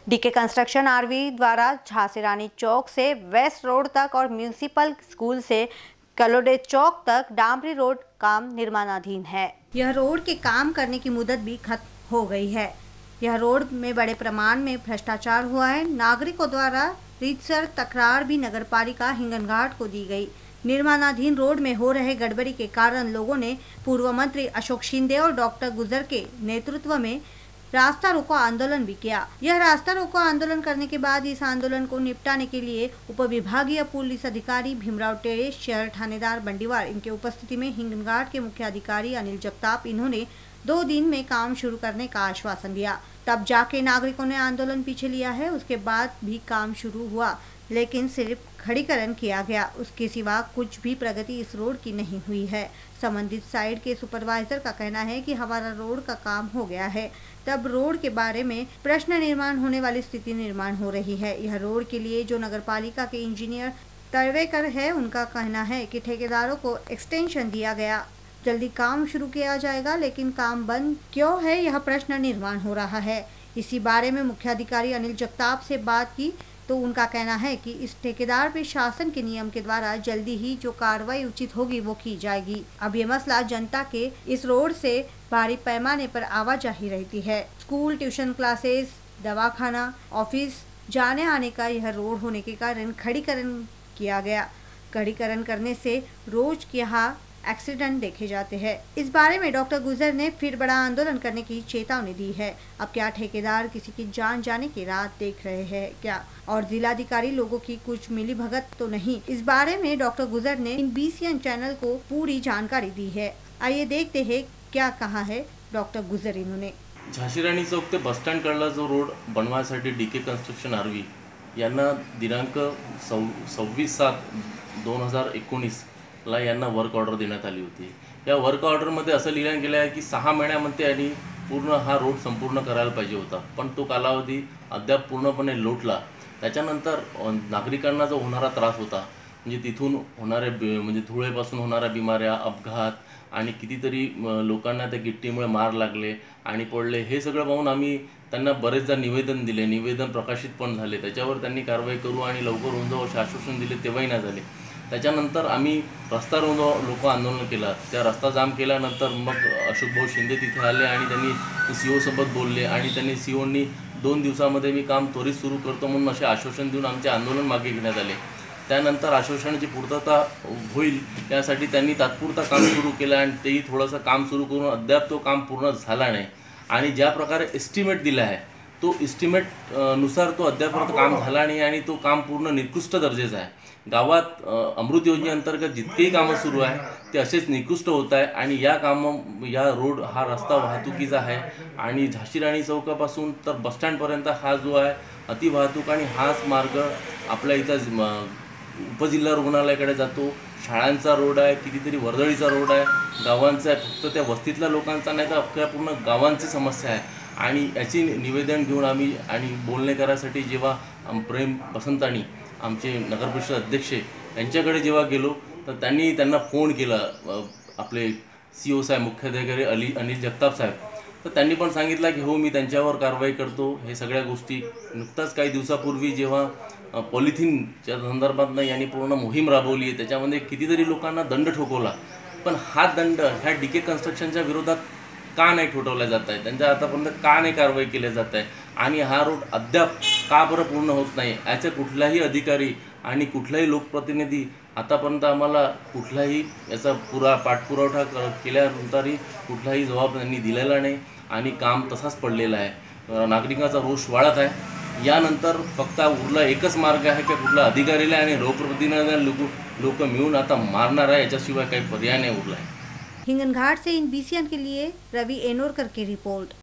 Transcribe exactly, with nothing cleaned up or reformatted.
DK construction RV द्वारा झांसी रानी चौक से West road तक और म्यूनिसिपल स्कूल से कलोडे चौक तक डामरी रोड काम निर्माणाधीन है। यह रोड के काम करने की मुदत भी खत्म हो गई है। यह रोड में बड़े प्रमाण में भ्रष्टाचार हुआ है। नागरिकों द्वारा रीतसर तकरार भी नगरपालिका हिंगनघाट को दी गई। निर्माणाधीन रोड में हो रहे गड़बड़ी के कारण लोगों ने पूर्व मंत्री अशोक शिंदे और डॉक्टर गुजर के नेतृत्व में रास्ता रोको आंदोलन भी किया। यह रास्ता रोको आंदोलन करने के बाद इस आंदोलन को निपटाने के लिए उपविभागीय पुलिस अधिकारी भीमराव टेरे, शहर थानेदार बंडीवार इनके उपस्थिति में हिंगनघाट के मुख्य अधिकारी अनिल जगताप इन्होंने दो दिन में काम शुरू करने का आश्वासन दिया। तब जाके नागरिकों ने आंदोलन पीछे लिया है। उसके बाद भी काम शुरू हुआ, लेकिन सिर्फ खड़ीकरण किया गया। उसके सिवा कुछ भी प्रगति इस रोड की नहीं हुई है। संबंधित साइड के सुपरवाइजर का कहना है कि हमारा रोड का काम हो गया है, तब रोड के बारे में प्रश्न निर्माण होने वाली स्थिति निर्माण हो रही है। यह रोड के लिए जो नगरपालिका के इंजीनियर तर्वेकर है, उनका कहना है कि ठेकेदारों को एक्सटेंशन दिया गया, जल्दी काम शुरू किया जाएगा, लेकिन काम बंद क्यों है यह प्रश्न निर्माण हो रहा है। इसी बारे में मुख्याधिकारी अनिल जगताप से बात की तो उनका कहना है कि इस ठेकेदार पे शासन के नियम के द्वारा जल्दी ही जो कार्रवाई उचित होगी वो की जाएगी। अब ये मसला जनता के इस रोड से भारी पैमाने पर आवाजाही रहती है। स्कूल, ट्यूशन क्लासेस, दवाखाना, ऑफिस जाने आने का यह रोड होने के कारण खड़ीकरण किया गया। खड़ीकरण करने से रोज यहाँ एक्सीडेंट देखे जाते हैं। इस बारे में डॉक्टर गुजर ने फिर बड़ा आंदोलन करने की चेतावनी दी है। अब क्या ठेकेदार किसी की जान जाने की रात देख रहे हैं क्या, और जिलाधिकारी लोगों की कुछ मिली भगत तो नहीं? इस बारे में डॉक्टर गुजर ने इन बीसीएन चैनल को पूरी जानकारी दी है। आइए देखते हैं क्या कहा है डॉक्टर गुजर इन्होंने। झांसी रानी चौक ते बस स्टँड कडला जो रोड बनवायसाठी डीके कंस्ट्रक्शन आरवी यांना दिनांक सव सव्वीस सात दोन हजार एकोणीस ला यांना वर्क ऑर्डर देण्यात आली होती। या वर्क ऑर्डरमध्ये असं लिहिलं गेलं आहे की सहा महिन्यामध्ये यांनी पूर्ण हा रोड संपूर्ण करायला पाहिजे होता, पण तो कालावधी अद्याप पूर्णपणे लोटला। त्याच्यानंतर नागरिकांना जो होणारा त्रास होता, म्हणजे तिथून होणारे म्हणजे धुळेपासून होणाऱ्या बिमाऱ्या, अपघात आणि कितीतरी लोकांना त्या गिट्टीमुळे मार लागले आणि पडले, हे सगळं पाहून आम्ही त्यांना बरेचदा निवेदन दिले, निवेदन प्रकाशित पण झाले। त्याच्यावर त्यांनी कारवाई करू आणि लवकर होऊन जाऊ असे आश्वासन दिले, तेव्हाही नाही झाले। त्याच्यानंतर आम्ही रस्ता रोको लोक आंदोलन केलं। त्या रस्ता जाम केल्यानंतर मग अशोक भाऊ शिंदे तिथे आले आणि त्यांनी सीओ सोबत बोलले आणि त्यांनी सीओनी दोन दिवसामध्ये मी काम त्वरित सुरू करतो म्हणून असे आश्वासन देऊन आमचे आंदोलन मागे घेण्यात आले। त्यानंतर आश्वासनाची पूर्तता होईल यासाठी त्यांनी तात्पुरता काम सुरू केलं आणि तेही थोडंसं काम सुरू करून अद्याप तो काम पूर्ण झाला नाही। आणि ज्या प्रकारे एस्टिमेट दिला आहे तो एस्टिमेट नुसार तो अद्यापर्यंत काम झाला नाही आणि तो काम पूर्ण निकृष्ट दर्जाचं आहे। गावात अमृत योजनेअंतर्गत जितकेही कामं सुरू आहे ते असेच निकृष्ट होत आहे आणि या काम या रोड हा रस्ता वाहतुकीचा आहे आणि झांसी राणी चौकापासून तर बस स्टँडपर्यंत हा जो आहे अतिवाहतूक आणि हाच मार्ग आपल्या इथं उपजिल्हा रुग्णालयाकडे जातो। शाळांचा रोड आहे, कितीतरी वर्दळीचा रोड आहे, गावांचा आहे, फक्त त्या वस्तीतल्या लोकांचा नाही तर अख्ख्या पूर्ण गावांची समस्या आहे। आणि याची निवेदन घेऊन आम्ही आणि बोलणे करायसाठी जेव्हा प्रेम बसंतानी आमचे नगरपरिषद अध्यक्ष यांच्याकडे जेव्हा गेलो तर त्यांनी त्यांना फोन केला, आपले सीओ साहेब, मुख्याधिकारी अली अनिल जगताप साहेब, तर त्यांनी पण सांगितलं की हो मी त्यांच्यावर कारवाई करतो। हे सगळ्या गोष्टी नुकताच काही दिवसापूर्वी जेव्हा पॉलिथिनच्या संदर्भात यांनी पूर्ण मोहीम राबवली आहे, त्याच्यामध्ये कितीतरी लोकांना दंड ठोकवला, पण हा दंड ह्या डीके कन्स्ट्रक्शनच्या विरोधात का नाही ठोठवल्या जात आहे, त्यांच्या आतापर्यंत का नाही कारवाई केली जात आहे आणि हा रोड अद्याप का बरं पूर्ण होत नाही याचे कुठलाही अधिकारी आणि कुठलाही लोकप्रतिनिधी आतापर्यंत आम्हाला कुठलाही याचा पुरा पाठपुरावा केल्यानंतरही कुठलाही जबाब त्यांनी दिलेला नाही आणि काम तसाच पडलेला आहे। नागरिकांचा रोष वाढत आहे। यानंतर फक्त उरला एकच मार्ग आहे की कुठला अधिकारीला आणि लोकप्रतिनिधी लोक लोक मिळून आता मारणार आहे, याच्याशिवाय काही पर्याय नाही उरला है। हिंगनघाट से इन बीसीएन के लिए रवि एनोरकर की रिपोर्ट।